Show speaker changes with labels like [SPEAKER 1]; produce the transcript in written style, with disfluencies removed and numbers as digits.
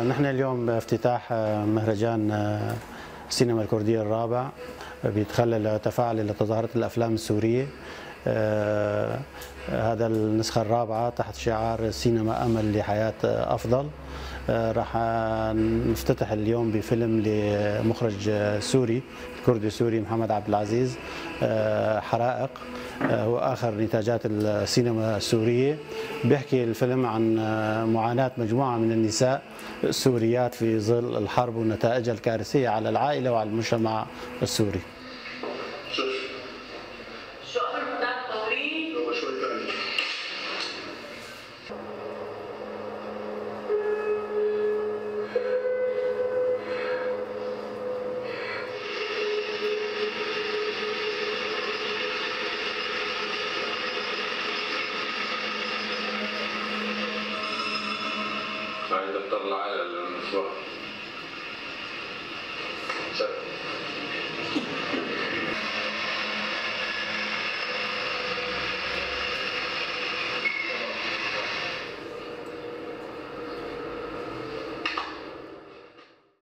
[SPEAKER 1] نحن اليوم بافتتاح مهرجان السينما الكردية الرابع بيتخلل تفاعلي لتظاهرة الأفلام السورية. هذا النسخة الرابعة تحت شعار سينما أمل لحياة أفضل. راح نفتتح اليوم بفيلم لمخرج سوري كردي سوري محمد عبد العزيز، حرائق، هو آخر نتاجات السينما السورية. بيحكي الفيلم عن معاناة مجموعة من النساء السوريات في ظل الحرب ونتائجها الكارثية على العائلة وعلى المجتمع السوري.
[SPEAKER 2] عايز اطلع على المشروع.